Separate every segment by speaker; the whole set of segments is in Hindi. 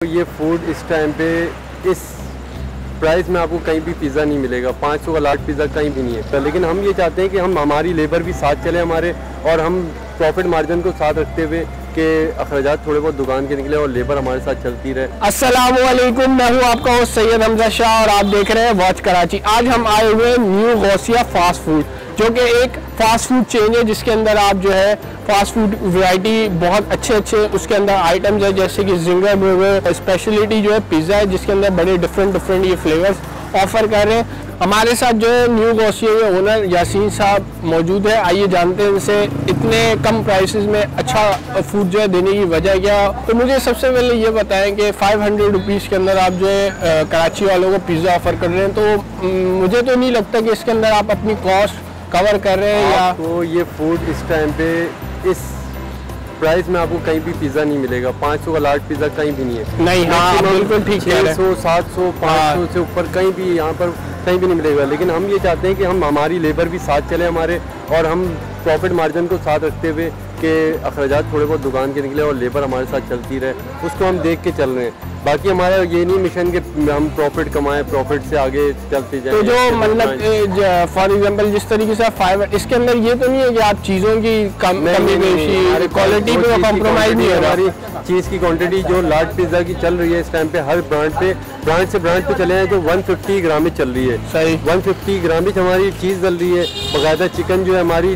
Speaker 1: ये फूड इस टाइम पे इस प्राइस में आपको कहीं भी पिज़्ज़ा नहीं मिलेगा। 500 का लार्ज पिज़्ज़ा कहीं भी नहीं है। लेकिन हम ये चाहते हैं कि हम हमारी लेबर भी साथ चले हमारे, और हम प्रॉफिट मार्जिन को साथ रखते हुए कि अखराजात थोड़े बहुत दुकान के निकले और लेबर हमारे साथ चलती रहे।
Speaker 2: अस्सलाम वालेकुम, मैं हूँ आपका होस्ट सैयद हमजा शाह और आप देख रहे हैं वॉच कराची। आज हम आए हुए न्यू गौसिया फास्ट फूड, जो कि एक फास्ट फूड चेन है जिसके अंदर आप जो है फास्ट फूड वैरायटी बहुत अच्छे उसके अंदर आइटम्स है, जैसे कि जिंगर बर्गर। स्पेशलिटी जो है पिज़्ज़ा है जिसके अंदर बड़े डिफरेंट ये फ्लेवर्स ऑफर कर रहे हैं। हमारे साथ जो है न्यू गौसिया के ओनर यासीन साहब मौजूद है। आइए जानते हैं इनसे इतने कम प्राइसेस में अच्छा फूड जो है देने की वजह क्या। तो मुझे सबसे पहले ये बताएं कि 500 रुपीज़ के अंदर आप जो है कराची वालों को पिज़्ज़ा ऑफर कर रहे हैं, तो मुझे तो नहीं लगता कि इसके अंदर आप अपनी कॉस्ट कवर कर रहे हैं। या
Speaker 1: तो ये फूड इस टाइम पे इस प्राइस में आपको कहीं भी पिज़्ज़ा नहीं मिलेगा। 500 का लार्ज पिज़्ज़ा कहीं भी नहीं है।
Speaker 2: नहीं, हाँ बिल्कुल ठीक है।
Speaker 1: 600, 700, 500 से ऊपर कहीं भी यहाँ पर कहीं भी नहीं मिलेगा। लेकिन हम ये चाहते हैं कि हम हमारी लेबर भी साथ चले हमारे, और हम प्रॉफिट मार्जिन को साथ रखते हुए कि अखराजात थोड़े बहुत दुकान के निकले और लेबर हमारे साथ चलती रहे, उसको हम देख के चल रहे हैं। बाकी हमारा ये नहीं मिशन कि हम प्रॉफिट कमाएं, प्रॉफिट से आगे चलते जाएं।
Speaker 2: तो जो मतलब फॉर एग्जांपल जिस तरीके से फाइबर, इसके अंदर ये तो नहीं है कि आप चीज़ों की कमी बेशी क्वालिटी पे कॉम्प्रोमाइज़ नहीं है।
Speaker 1: हमारी चीज़ की क्वांटिटी जो लार्ज पिज़्ज़ा की चल रही है इस टाइम पे, हर ब्रांड से ब्रांड पे चले हैं, जो 150 ग्राम चल रही है।
Speaker 2: सही
Speaker 1: 150 ग्राम हमारी चीज़ चल रही है। बकायदा चिकन जो है हमारी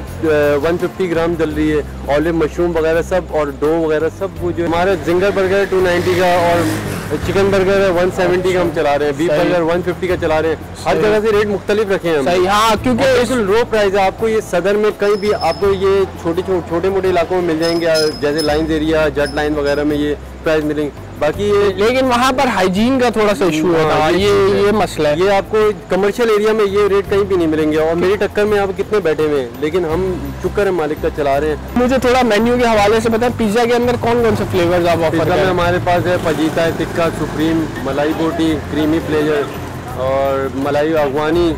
Speaker 1: 150 ग्राम चल रही है। ऑलिव मशरूम वगैरह सब और डो वगैरह सब, वो जो हमारा जिंगर बर्गर 290 का और चिकन बर्गर है 170 का हम चला रहे हैं। बीफ बर्गर 150 का चला रहे हैं। हर जगह से रेट मुख्तलिफ रखे हैं हम।
Speaker 2: सही, हाँ, क्योंकि
Speaker 1: बिल्कुल लो प्राइस है। आपको ये सदर में कहीं भी आपको ये छोटे मोटे इलाकों में मिल जाएंगे, जैसे लाइन्स एरिया, जट लाइन वगैरह में ये प्राइस मिलेंगे। बाकी ये
Speaker 2: लेकिन वहाँ पर हाइजीन का थोड़ा सा इशू है, ये मसला है।
Speaker 1: ये आपको कमर्शियल एरिया में ये रेट कहीं भी नहीं मिलेंगे। और मेरी टक्कर में आप कितने बैठे हुए हैं, लेकिन हम शुक्र है मालिक का चला रहे हैं।
Speaker 2: मुझे थोड़ा मेन्यू के हवाले से बताएं, पिज़्ज़ा के अंदर कौन कौन से फ्लेवर्स आप ऑफर कर रहे हैं?
Speaker 1: हमारे पास है फजीता है, टिक्का, सुप्रीम, मलाई बोटी, क्रीमी प्लेजर और मलाई अफगानी,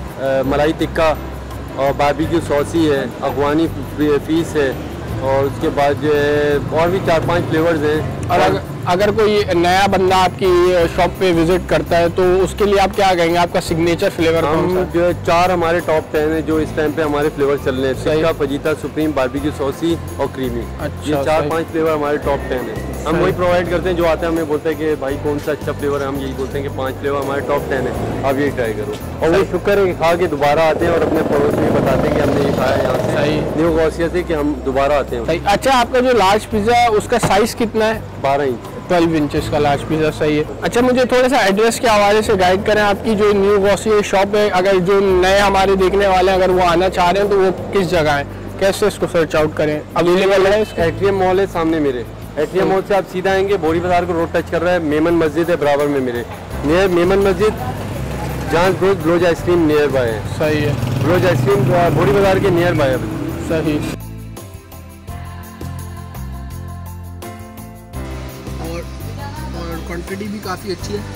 Speaker 1: मलाई टिक्का और बारबेक्यू सॉसी है, अफगानी फीस है, और उसके बाद जो है और भी 4-5 फ्लेवर्स हैं।
Speaker 2: और अगर कोई नया बंदा आपकी शॉप पे विजिट करता है तो उसके लिए आप क्या कहेंगे, आपका सिग्नेचर फ्लेवर कौन सा?
Speaker 1: जो है 4 हमारे टॉप 10 है जो इस टाइम पे हमारे फ्लेवर चल रहे हैं। Tikka, fajita, supreme, barbecue saucy और क्रीमी।
Speaker 2: अच्छा,
Speaker 1: ये 4-5 फ्लेवर हमारे टॉप 10 है। हम वही प्रोवाइड करते हैं। जो आता है हमें बोलते हैं कि भाई कौन सा अच्छा फ्लेवर है, हम यही बोलते हैं कि 5 फ्लेवर हमारे टॉप 10 है, आप यही ट्राई करो। और वो शुक्र है खा के दोबारा आते हैं और अपने पड़ोस में बताते हैं कि हमने ये खाया यहाँ से न्यू गौसिया से, कि हम दोबारा आते हैं।
Speaker 2: अच्छा, आपका जो लार्ज पिज़्ज़ा है उसका साइज कितना है?
Speaker 1: 12 इंच
Speaker 2: 12 इंचेस का लार्ज पिज़्ज़ा। सही है। अच्छा, मुझे थोड़ा सा एड्रेस के हवाले से गाइड करें, आपकी जो न्यू गौसिया शॉप है। अगर जो नए हमारे देखने वाले हैं, अगर वो आना चाह रहे हैं तो वो किस जगह है, कैसे इसको सर्च आउट करें? अवेलेबल है?
Speaker 1: एटीएम मॉल है सामने मेरे। एटीएम मॉल से आप सीधा आएंगे, बोरी बाजार को रोड टच कर रहा है, मेमन मस्जिद है बराबर में मेरे, नियर मेमन मस्जिद, जहाँ ब्लोज आइसक्रीम नियर बाय है।
Speaker 2: सही है।
Speaker 1: ब्लोज आइसक्रीम बोरी बाजार के नियर बाय है।
Speaker 2: सही। और क्वांटिटी भी काफ़ी अच्छी है।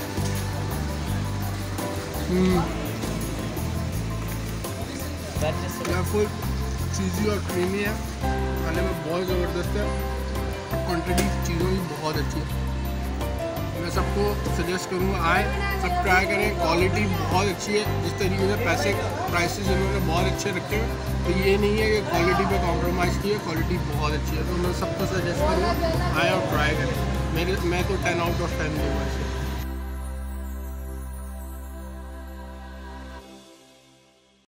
Speaker 2: फुल चीज़ी और क्रीमी है, खाने में बहुत ज़बरदस्त है। क्वांटिटी चीज़ों की बहुत अच्छी है। मैं सबको सजेस्ट करूँगा आए, सब ट्राई करें। क्वालिटी बहुत अच्छी है। जिस तरीके से प्राइसेस इन्होंने बहुत अच्छे रखे हैं, तो ये नहीं है कि क्वालिटी पे कॉम्प्रोमाइज़ की है। क्वालिटी बहुत अच्छी है, तो मैं सबको सजेस्ट करूँगा आए और ट्राई करें। मैं तो 10 आउट ऑफ 10 दूँगा इसे।